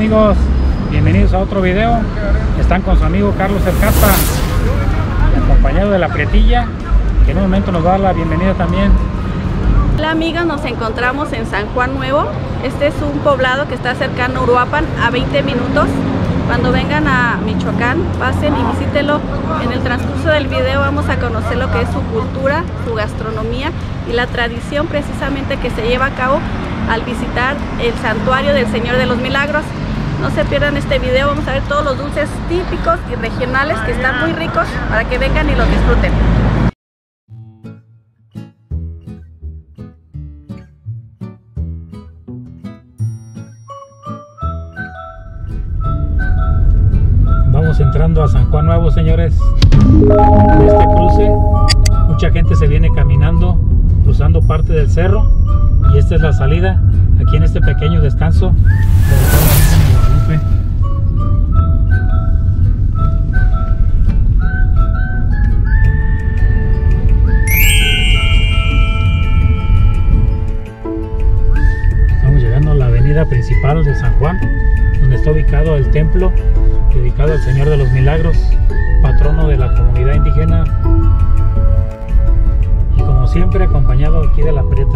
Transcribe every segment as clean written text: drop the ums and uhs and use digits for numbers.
amigos? Bienvenidos a otro video. Están con su amigo Carlos el Casta, acompañado de la Prietilla, que en un momento nos va a dar la bienvenida también. Hola amigos, nos encontramos en San Juan Nuevo. Este es un poblado que está cercano a Uruapan, a 20 minutos. Cuando vengan a Michoacán, pasen y visítenlo. En el transcurso del video vamos a conocer lo que es su cultura, su gastronomía y la tradición precisamente que se lleva a cabo al visitar el santuario del Señor de los Milagros. No se pierdan este video, vamos a ver todos los dulces típicos y regionales que están muy ricos para que vengan y los disfruten. Vamos entrando a San Juan Nuevo, señores. En este cruce mucha gente se viene caminando, cruzando parte del cerro, y esta es la salida aquí en este pequeño descanso de Guadalupe. Estamos llegando a la avenida principal de San Juan, donde está ubicado el templo dedicado al Señor de los Milagros, patrono de la comunidad indígena, y como siempre acompañado aquí de la Prieta.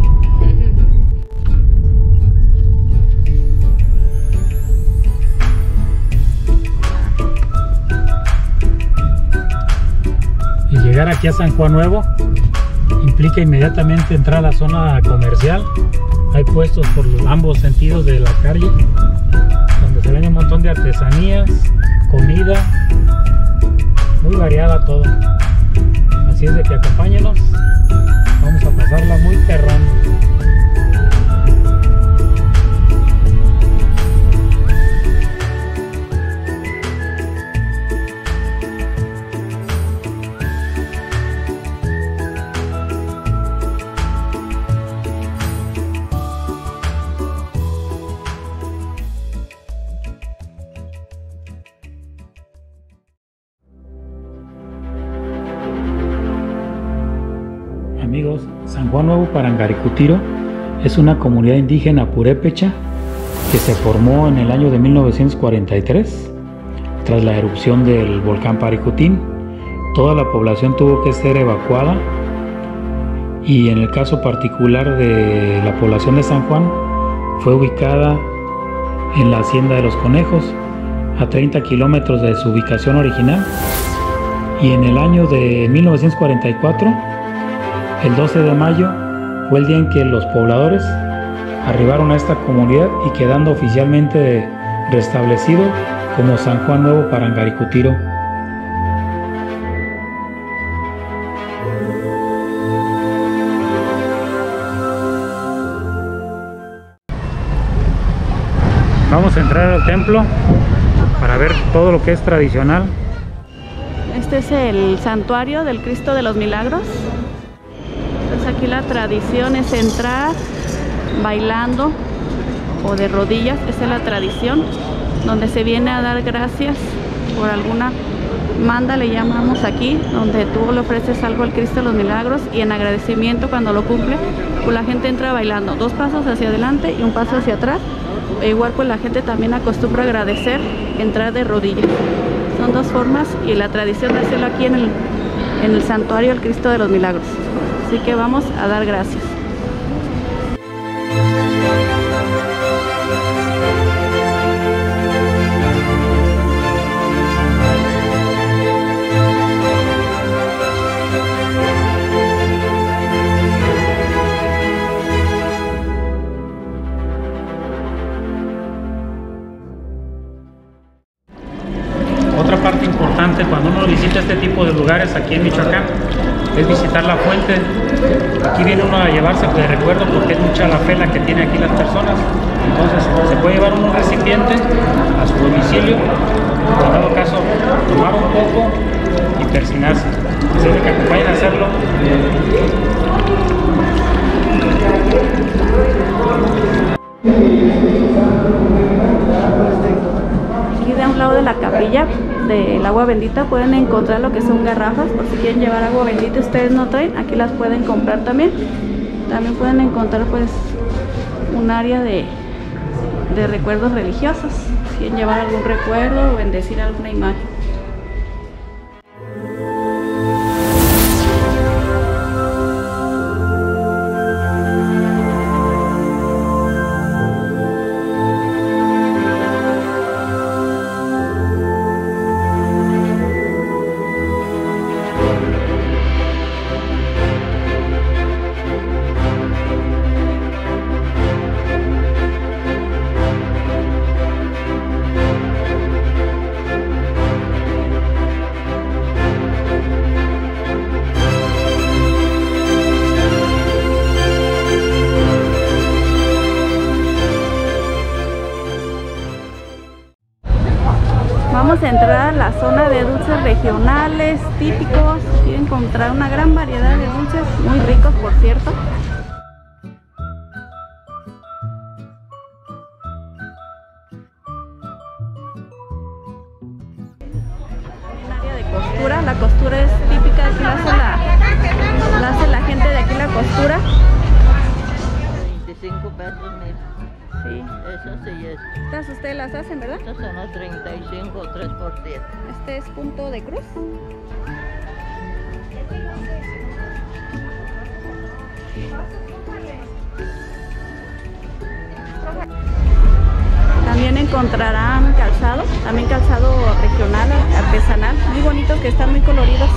Y llegar aquí a San Juan Nuevo implica inmediatamente entrar a la zona comercial. Hay puestos por ambos sentidos de la calle, donde se vende un montón de artesanías, comida, muy variada todo. Así es de que acompáñenos, vamos a pasarla muy perrón. Amigos, San Juan Nuevo Parangaricutiro es una comunidad indígena purépecha que se formó en el año de 1943 tras la erupción del volcán Paricutín. Toda la población tuvo que ser evacuada, y en el caso particular de la población de San Juan fue ubicada en la Hacienda de los Conejos, a 30 kilómetros de su ubicación original. Y en el año de 1944, el 12 de mayo, fue el día en que los pobladores arribaron a esta comunidad y quedando oficialmente restablecido como San Juan Nuevo Parangaricutiro. Vamos a entrar al templo para ver todo lo que es tradicional. Este es el santuario del Cristo de los Milagros. Entonces aquí la tradición es entrar bailando o de rodillas. Esa es la tradición, donde se viene a dar gracias por alguna manda, le llamamos aquí, donde tú le ofreces algo al Cristo de los Milagros, y en agradecimiento cuando lo cumple, pues la gente entra bailando 2 pasos hacia adelante y 1 paso hacia atrás. E igual pues la gente también acostumbra a agradecer, entrar de rodillas. Son 2 formas, y la tradición de hacerlo aquí en el santuario del Cristo de los Milagros. Así que vamos a dar gracias. Otra parte importante cuando uno visita este tipo de lugares aquí en Michoacán es visitar la fuente. Aquí viene uno a llevarse de recuerdo, porque es mucha la fe la que tiene aquí las personas. Entonces se puede llevar un recipiente a su domicilio, en dado caso tomar un poco y persinarse. Así que acompañen a hacerlo. Aquí de un lado de la capilla del agua bendita pueden encontrar lo que son garrafas, por si quieren llevar agua bendita y ustedes no traen, aquí las pueden comprar también. También pueden encontrar pues un área de de recuerdos religiosos. Si quieren llevar algún recuerdo o bendecir alguna imagen. Vamos a entrar a la zona de dulces regionales típicos. Aquí encontrar una gran variedad de dulces, muy ricos por cierto. Un área de costura. La costura es típica, aquí la hace la gente de aquí, la costura. 25 pesos, mira. Sí. Eso sí es. Estas ustedes las hacen, ¿verdad? Estos son los 35, 3 por 7. Este es punto de cruz. También encontrarán calzado, también calzado regional, artesanal, muy bonitos, que están muy coloridos.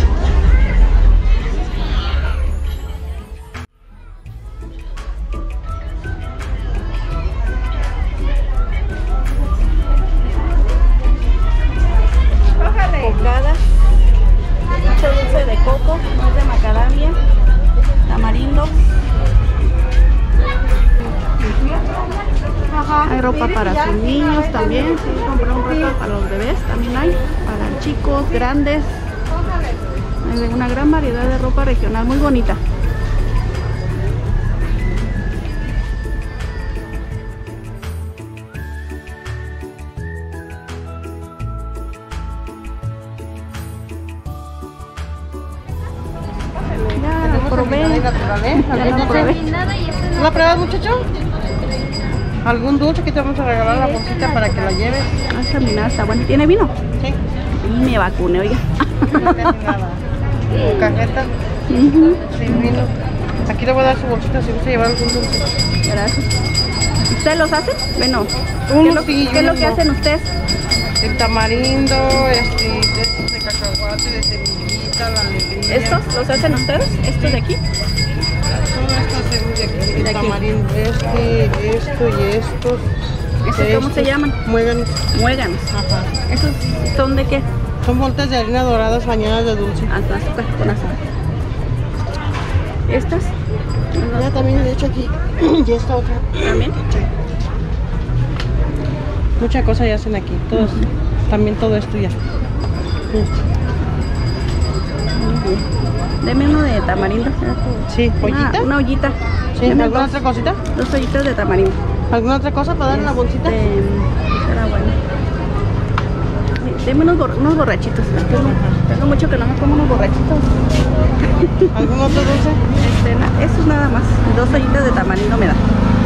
Cocadas, mucho dulce de coco, nuez de macadamia, tamarindo. Hay ropa para sus niños también, si comprar un ropa para los bebés también hay, para chicos, grandes. Hay una gran variedad de ropa regional muy bonita. Ya la probé. Ya la probé. ¿No la pruebas, muchacho? ¿Algún dulce que te vamos a regalar la bolsita para que la lleves? Esta minada está buena. ¿Tiene vino? Sí. Y me vacuné, oiga. No te hace nada. ¿O cajeta? Sin vino. Aquí le voy a dar su bolsita si gusta llevar algún dulce. Gracias. ¿Ustedes los hacen? Bueno, Unos sí, ¿qué es lo unos que no. hacen ustedes? El tamarindo, de estos de cacahuate, de semillita, la alegría. ¿Estos los hacen ustedes? ¿Estos de aquí? Son estos de aquí. De El aquí. tamarindo, esto y estos. ¿Esos cómo se llaman? Muéganos. Muéganos. Ajá. ¿Esos son de qué? Son bolsas de harina doradas bañadas de dulce. Ah, con azúcar, con azúcar. ¿Estas? Ya también de hecho aquí. Y esta otra. ¿También? Muchas cosas ya hacen aquí. Todos, también todo esto ya. Deme uno de tamarindo. Sí, ollita. Una ollita. Sí, Deme ¿alguna dos, otra cosita? dos ollitas de tamarindo. ¿Alguna otra cosa para darle la bolsita? Será bueno. Deme unos borrachitos. Tengo mucho que no me como unos borrachitos. ¿Algún otro dulce? Eso es nada más. Dos ollitas de tamarindo me da.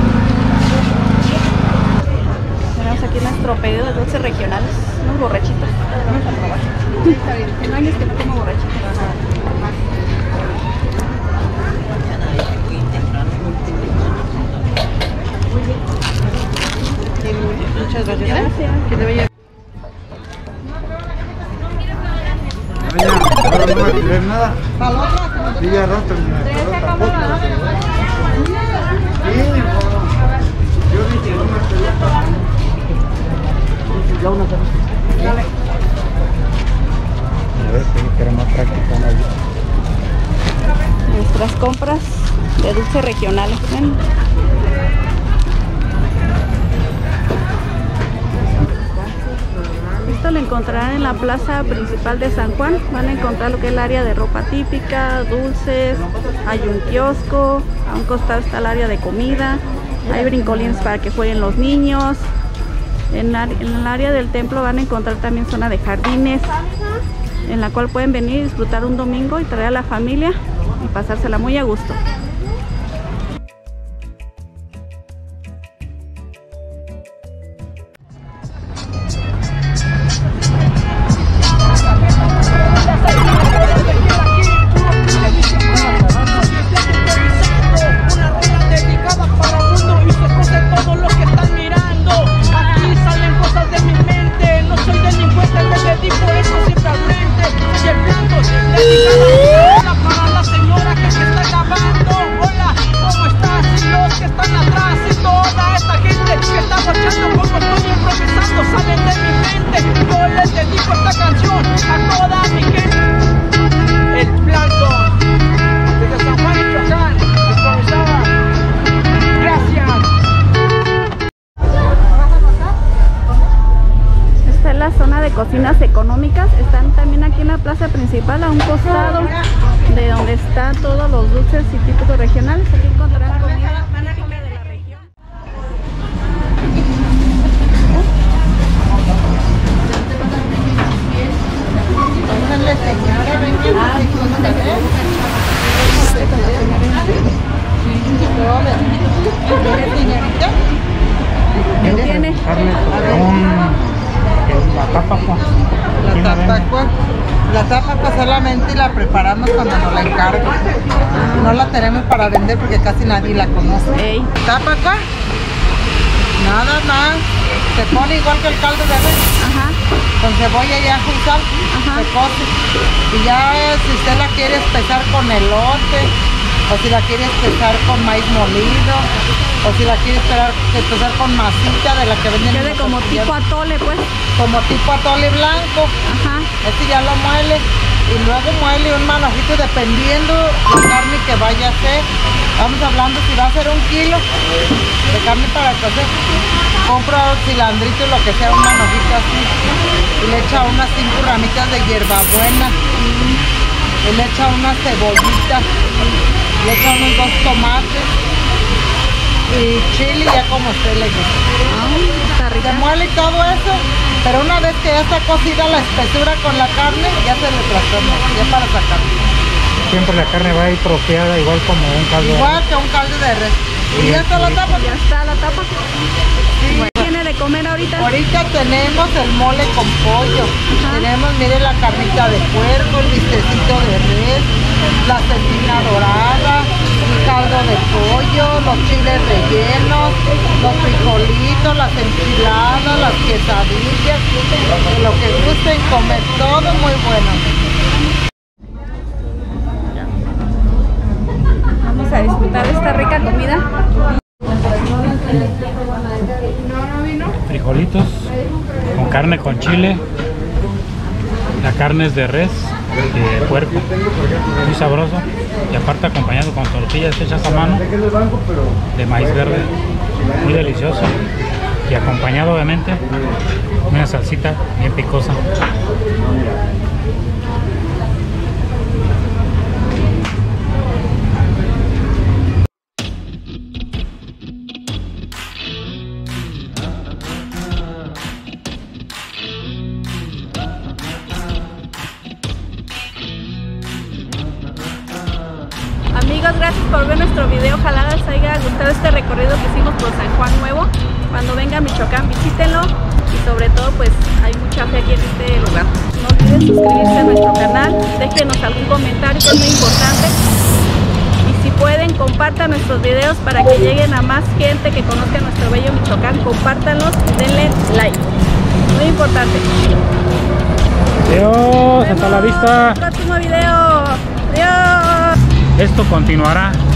Tenemos aquí nuestro pedido de dulces regionales. Unos borrachitos. Vamos a probar. Está bien. Tengo años que no como borrachitos. Muchas gracias. Gracias. Que te vaya. Ahora no voy a querer nada. Sí, ya roto, yo dije una A ver, sí, que era más práctica, ¿no? Nuestras compras de dulces regionales. ¿Ven? Esto lo encontrarán en la plaza principal de San Juan. Van a encontrar lo que es el área de ropa típica, dulces, hay un kiosco, a un costado está el área de comida, hay brincolines para que jueguen los niños. En el área del templo van a encontrar también zona de jardines, en la cual pueden venir y disfrutar un domingo y traer a la familia y pasársela muy a gusto. la zona de cocinas económicas. Están también aquí en la plaza principal, a un costado de donde están todos los dulces y típicos regionales. Aquí encontrarán comida típica de la región. ¿Qué tiene? La tapa solamente la preparamos cuando nos la encargan. No la tenemos para vender porque casi nadie la conoce. Ey. ¿Tapa acá? Nada más. Se pone igual que el caldo de res. Ajá. Con cebolla y ajo y sal. Ajá. Se cose. Y ya si usted la quiere espesar con elote, o si la quiere espesar con maíz molido, o si la quiere espesar con masita de la que venden. Quede como tipo atole, pues. Como tipo atole blanco. Ajá. Este ya lo muele y luego muele un manojito dependiendo la carne que vaya a hacer. Vamos hablando si va a ser 1 kilo de carne para cocer. Compra cilandrito, lo que sea, un manojito así. Y le echa unas 5 ramitas de hierbabuena. Y le echa unas cebollitas. Le echa unos 2 tomates. Y chile ya como usted le gusta. Está rica. Se muele y todo eso. Pero una vez que ya está cocida la espesura con la carne, ya se le transforma, ya para sacar. Siempre la carne va a ir troceada igual como un caldo. Igual que un caldo de res. Y ya está la tapa. Ya está la tapa. Sí. Bueno, ¿qué tiene de comer ahorita? Ahorita tenemos el mole con pollo. Tenemos, mire, la carnita de puerco, el bistecito de res, la cecina dorada, el caldo de pollo, los chiles rellenos, los frijolitos, las enchiladas, las quesadillas, lo que gusten comer, todo muy bueno. Vamos a disfrutar de esta rica comida. Frijolitos con carne con chile. La carne es de res y de puerco, muy sabroso, y aparte acompañado con tortillas hechas a mano de maíz verde, muy delicioso, y acompañado obviamente una salsita bien picosa. Amigos, gracias por ver nuestro video. Ojalá les haya gustado este recorrido que hicimos por San Juan Nuevo. Cuando venga a Michoacán, visítenlo, y sobre todo pues hay mucha fe aquí en este lugar. No olviden suscribirse a nuestro canal, déjenos algún comentario que es muy importante, y si pueden compartan nuestros videos para que lleguen a más gente que conozca nuestro bello Michoacán. Compártanlos y denle like, muy importante. Adiós, hasta la vista. Próximo video. Adiós. Esto continuará.